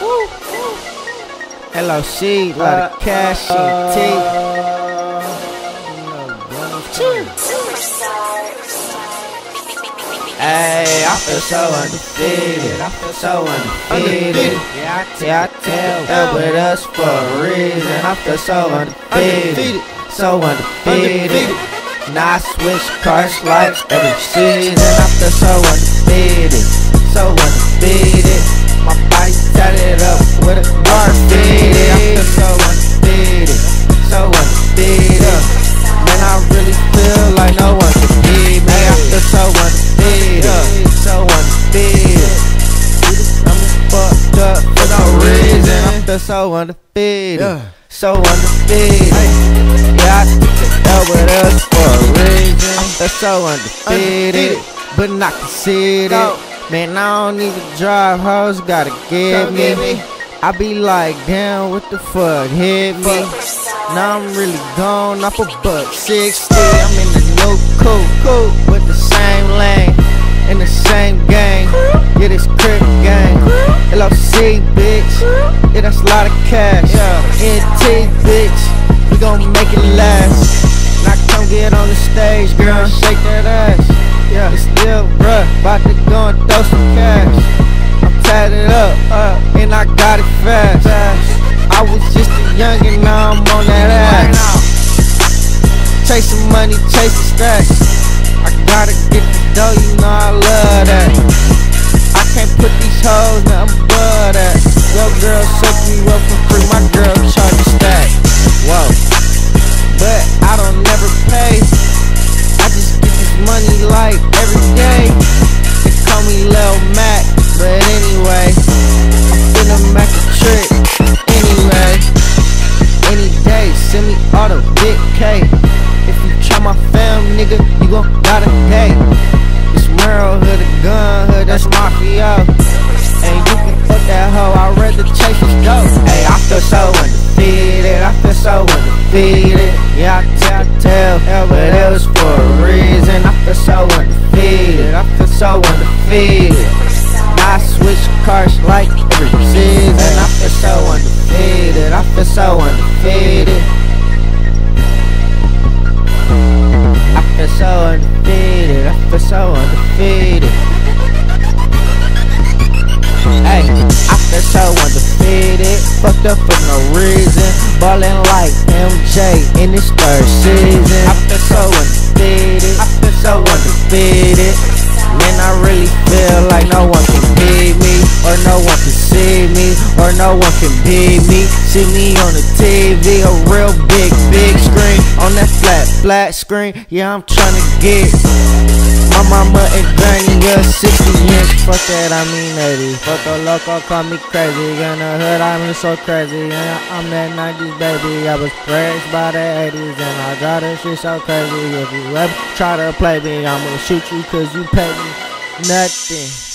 LOC, lot of cash and tea. Hey, I feel so undefeated. I feel so undefeated. Yeah, I tell that with us for a reason. I feel so undefeated. So undefeated. Now I switch cars like every season. I feel so undefeated. So undefeated. My body tatted up with a graffiti. I feel so undefeated. So undefeated. Man, I really feel like no one can beat me. I feel so undefeated. So undefeated. I'm fucked up for no reason. I feel so undefeated. So undefeated. Yeah, I took the L with us for a reason. I feel so undefeated, but not conceited. Man, I don't even drive, hoes gotta get me. I be like, damn, what the fuck hit me? Now I'm really gone off a $160. I'm in the new coupe with the same lane, in the same gang. Yeah, this crib gang. LOC, bitch. Yeah, that's a lot of cash. NT, bitch. We gon' make it last. Now come get on the stage, girl, shake that ass. Yeah, it's still bruh, bout to go and throw some cash. I'm tatted up, and I got it fast. I was just a youngin', now I'm on that ass. Chasing money, chasing stacks. I gotta get the dough, you know I love that. I can't put these hoes, now I'm above that. Your girl suck me up for free, my girl charge a stack. Whoa, but I don't never pay. I just get this money like every day. They call me Lil Mac, but anyway, I'm finna make a trick. Anyway, any day, send me all the big K. If you try my fam, nigga, you gon' gotta pay. It's Merle hood, a gun hood, that's mafia. And you can fuck that hoe, I'd rather chase this dope. Hey, I feel so undefeated, I feel so undefeated. Yeah, I tell, but it was for a reason. I feel so undefeated, I feel so undefeated. Now I switch cars like every season. I feel so undefeated, I feel so undefeated. I feel so undefeated, I feel so undefeated. Hey, I feel so undefeated, fucked up for no reason. Ballin' like MJ in this third season. I feel so undefeated, I feel so undefeated. Man, I really feel like no one can beat me, or no one can see me, or no one can beat me. See me on the TV, a real big screen, on that flat screen. Yeah, I'm tryna get my mama and granny, yeah, 60-inch. Fuck that, I mean 80. Photo loco, call me crazy. In the hood, I mean so crazy. Yeah, I'm that 90s baby. I was raised by the 80s, and I got this shit so crazy. If you ever try to play me, I'ma shoot you cause you pay me nothing.